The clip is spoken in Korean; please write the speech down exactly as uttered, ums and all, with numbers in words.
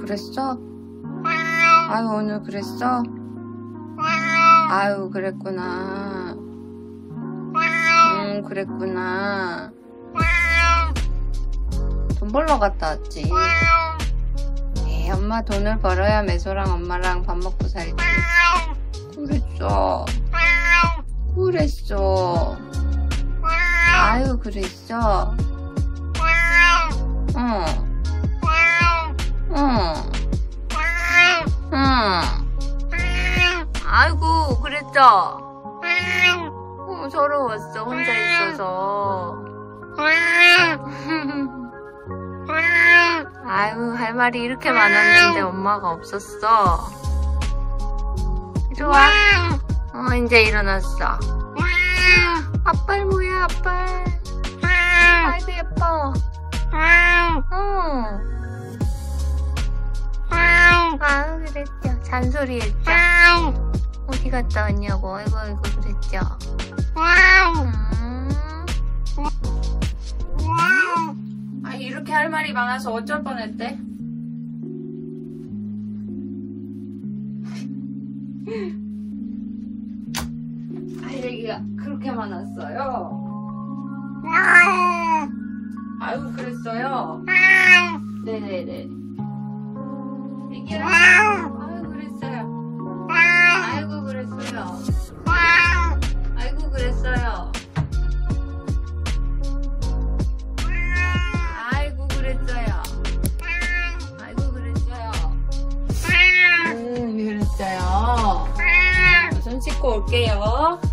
그랬어? 아유, 오늘 그랬어? 아유, 그랬구나. 음, 그랬구나. 돈 벌러 갔다 왔지. 에이, 엄마 돈을 벌어야 매소랑 엄마랑 밥 먹고 살지. 그랬어. 그랬어. 아유, 그랬어. 응. 응. 응. 아이고, 그랬죠? 어, 서러웠어, 혼자 있어서. 아유, 할 말이 이렇게 많았는데 엄마가 없었어. 이리 와. 어, 이제 일어났어. 아빨 뭐야, 아빨. 아이고, 예뻐. 어. 아유, 그랬죠. 잔소리 했죠. 어디 갔다 왔냐고. 아이고, 아이고, 그랬죠. 음. 아, 이렇게 할 말이 많아서 어쩔 뻔했대. 아, 얘기가 그렇게 많았어요. 아이고, 그랬어요. 네네네. 얘기를 아이고, 그랬어요. 아이고, 그랬어요. 아이고, 그랬어요. 아이고, 그랬어요. 아이고, 그랬어요. 음, 그랬어요. 손 씻고 올게요.